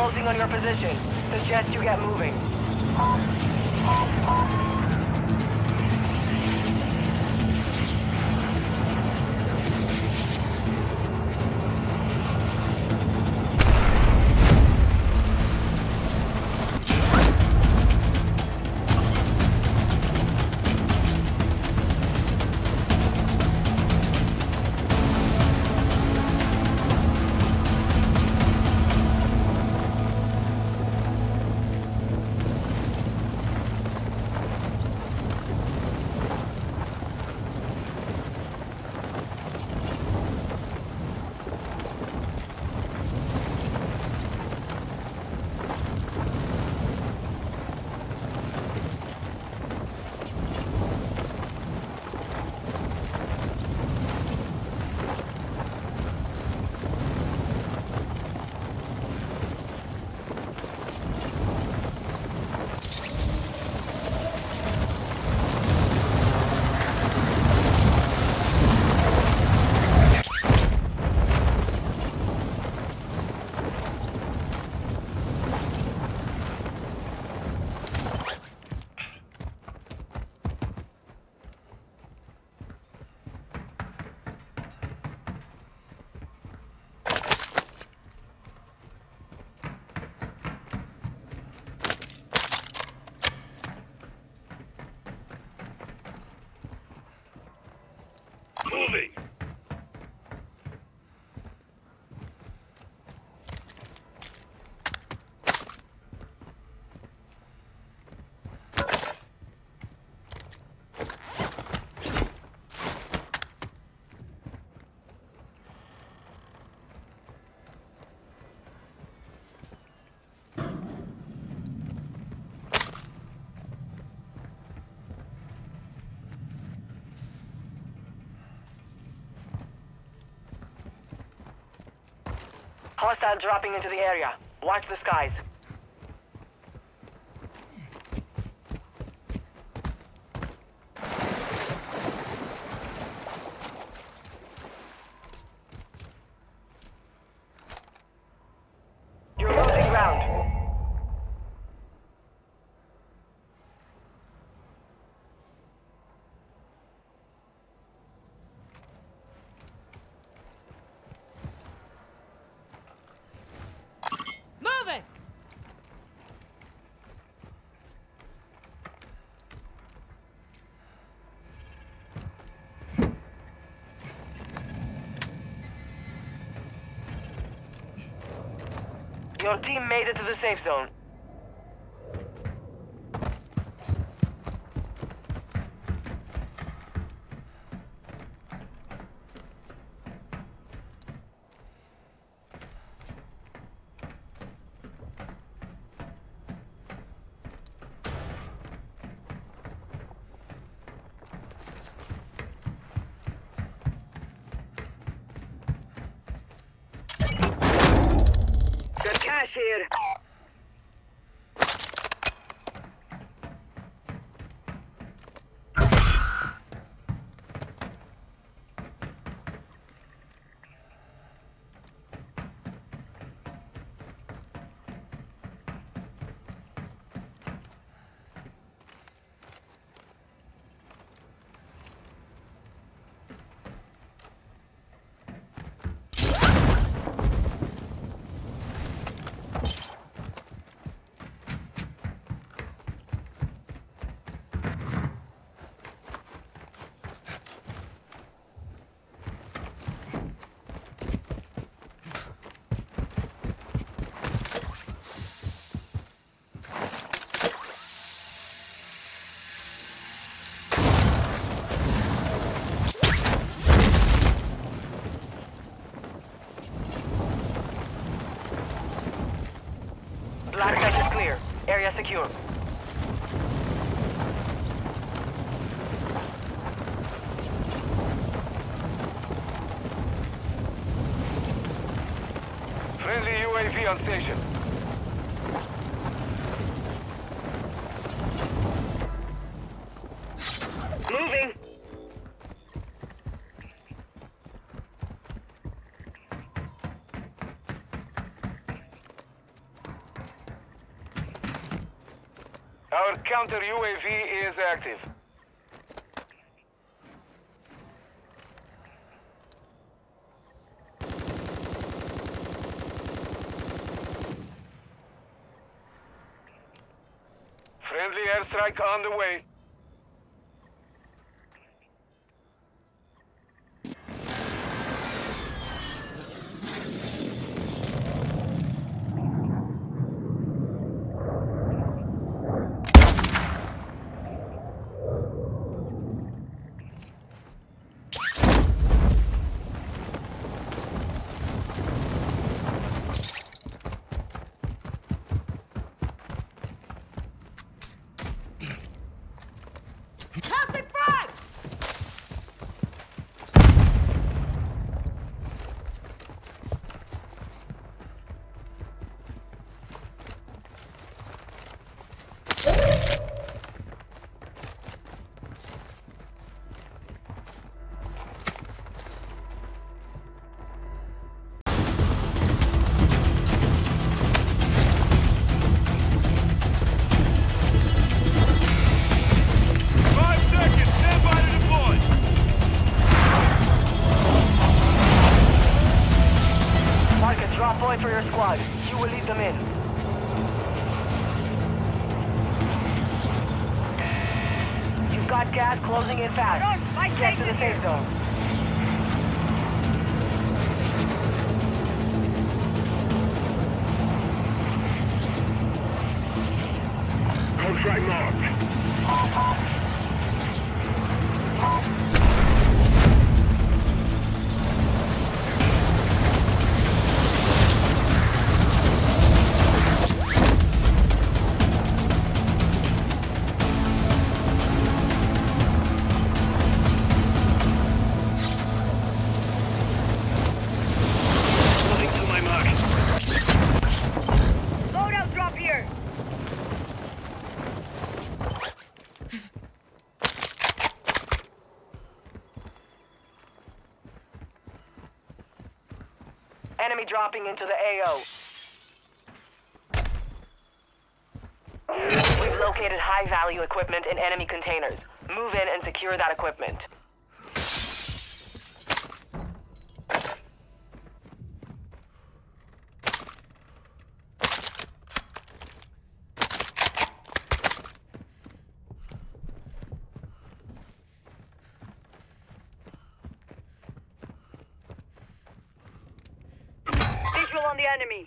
closing on your position. Suggest you get moving. Moving! Hostile dropping into the area. Watch the skies. You're losing ground. Moving! Your team made it to the safe zone. Got cash here. Black site is clear. Area secure. Friendly UAV on station. Moving. Our counter UAV is active. Friendly airstrike on the way. Tossing frag! Mark a drop point for your squad. You will lead them in. You've got gas closing in fast. Get to the safe zone. Contract marked. Moving to my mark. Loadout drop here. Enemy dropping into the AO. We've located high-value equipment in enemy containers. Move in and secure that equipment. Visual on the enemy.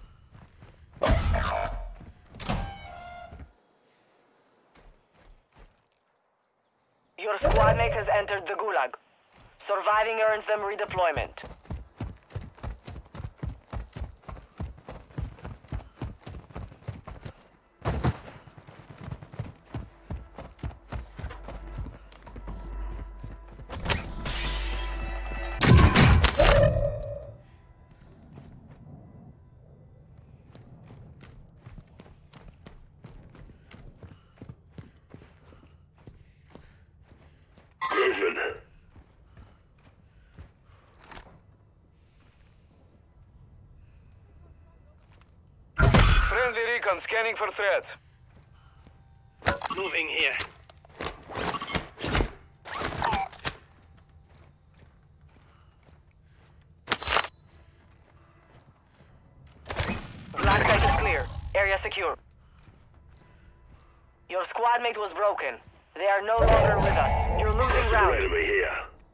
Your squad mate has entered the Gulag. Surviving earns them redeployment. Movement. Friendly recon scanning for threats. Moving here. Black site is clear. Area secure. Your squad mate was broken. They are no longer with us. You're losing ground. Enemy here.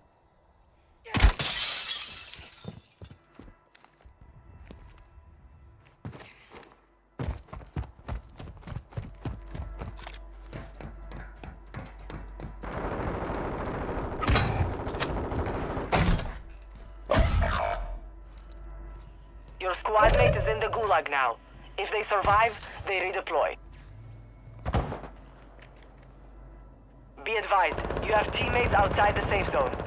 Your squad mate is in the Gulag now. If they survive, they redeploy. Be advised, you have teammates outside the safe zone.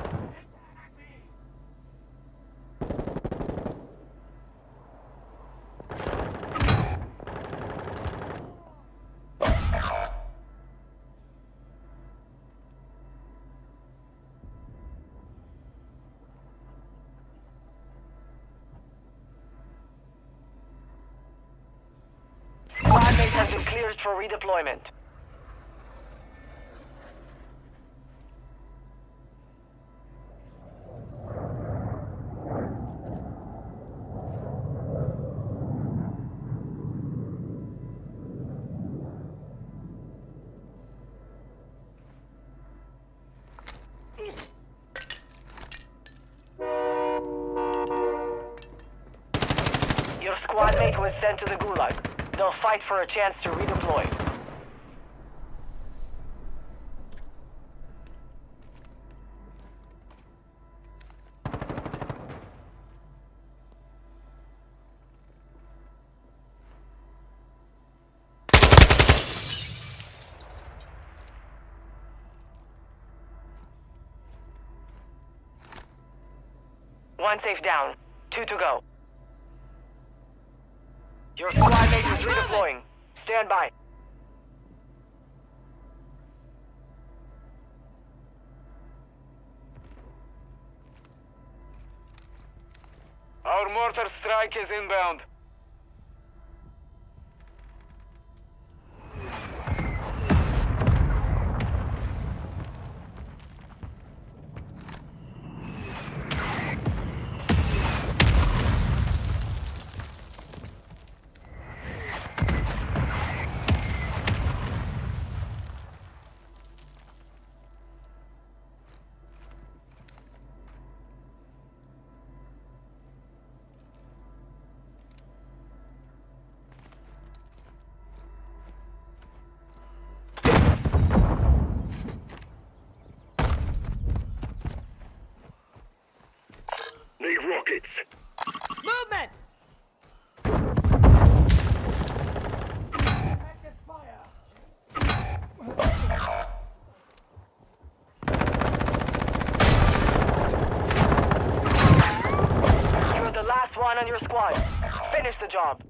Squad mate has been cleared for redeployment. squad mate was sent to the Gulag. They'll fight for a chance to redeploy. One safe down. 2 to go. Your squad mate is redeploying. Stand by. Our mortar strike is inbound. Need rockets. Movement! You're the last one on your squad. Finish the job.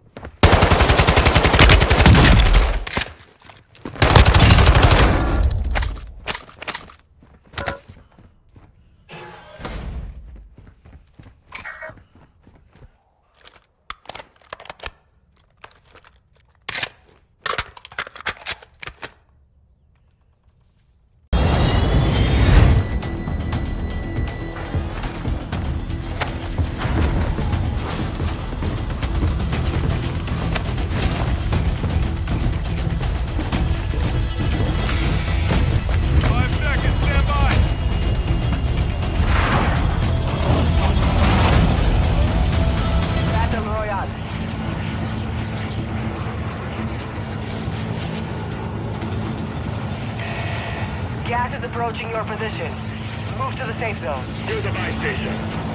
Gas is approaching your position. Move to the safe zone. Near the buy station.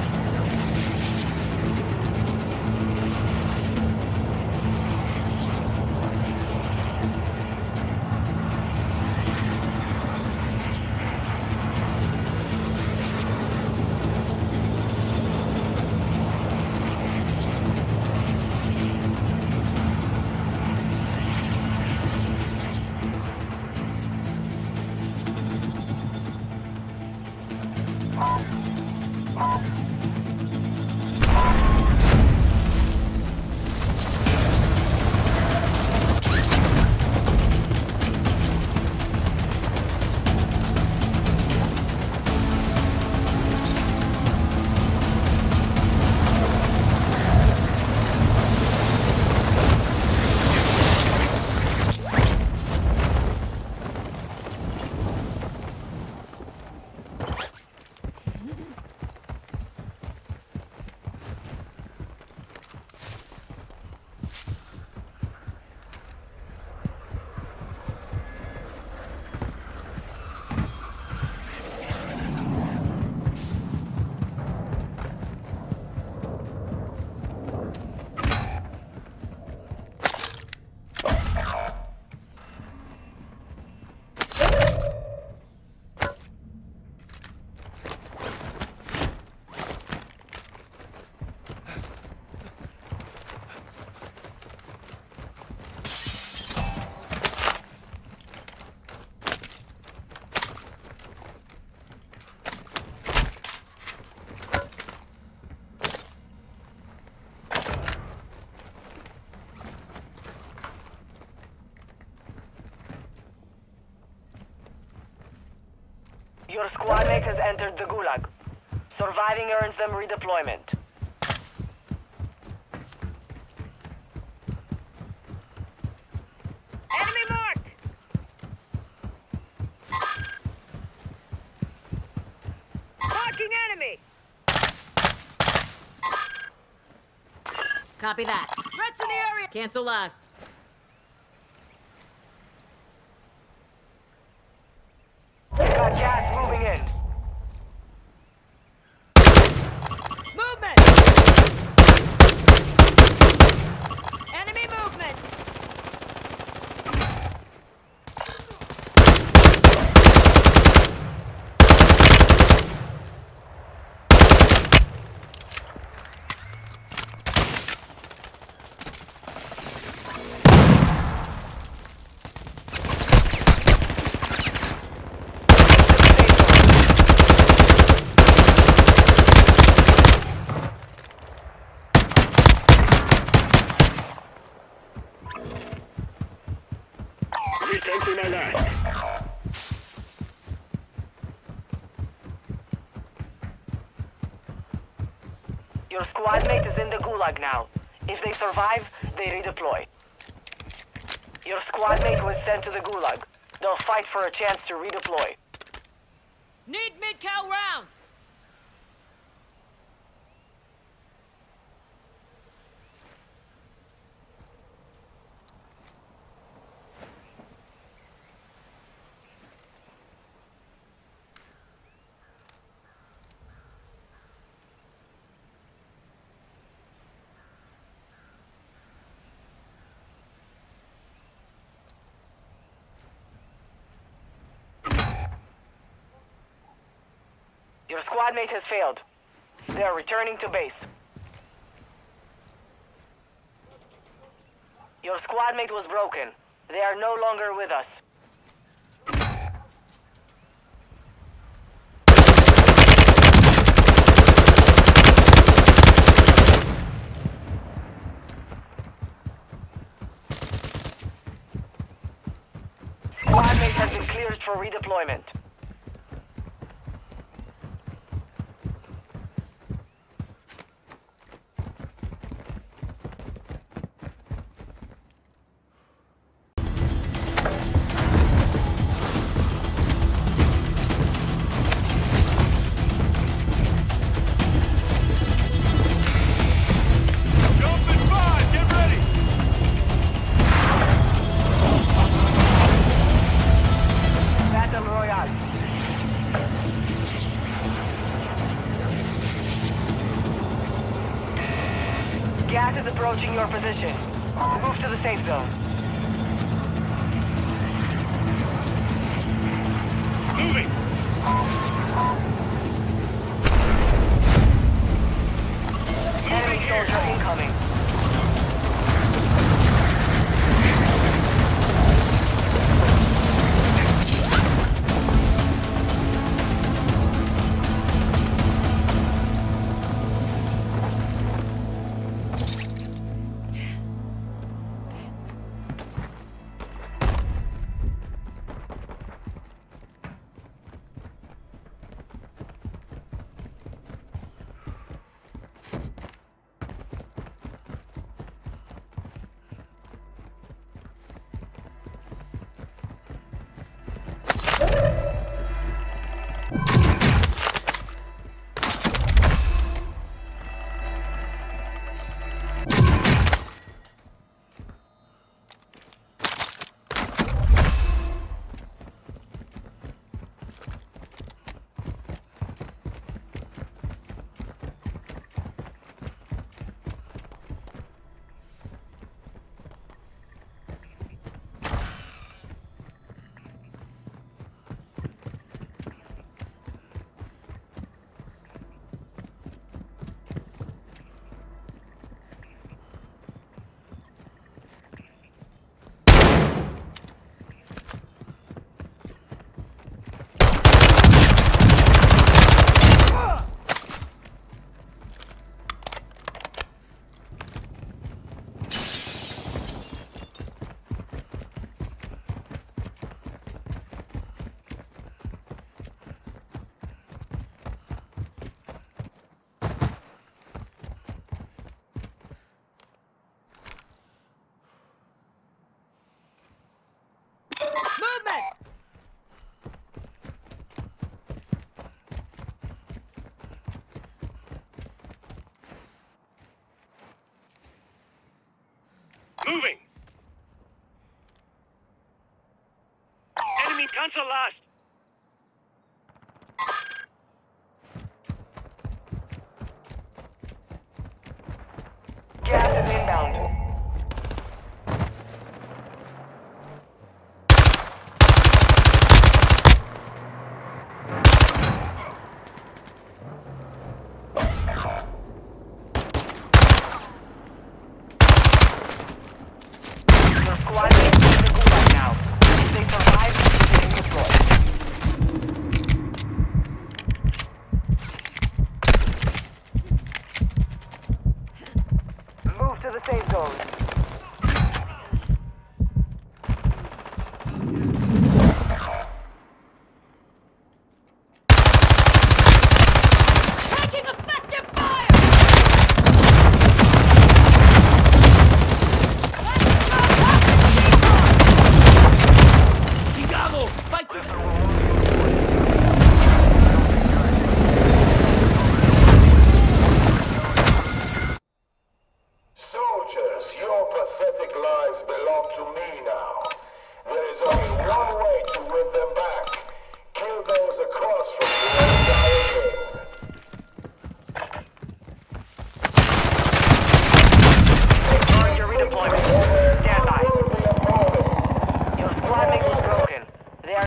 Your squad mate has entered the Gulag. Surviving earns them redeployment. Enemy marked! Marking enemy! Copy that. Threats in the area! Cancel last. Got gas moving in. Movement! Enemy movement! Recharging my last. Your squad mate is in the gulag now. If they survive, they redeploy. Your squad mate was sent to the gulag. They'll fight for a chance to redeploy. Need mid-cal rounds! Your squad mate has failed. They are returning to base. Your squad mate was broken. They are no longer with us. Squad mate has been cleared for redeployment. Jumping 5, get ready! Battle Royale. Gas is approaching your position. Move to the safe zone. Moving! Enemy soldier incoming. the last. Gas is inbound. Your squad mates is in the gulag now. If they survive, they can deploy. Move to the safe zone. Taking effective fire! Chicago! Fight to the... Soldiers, your pathetic lives belong to me now. There is only one way to win them back. Kill those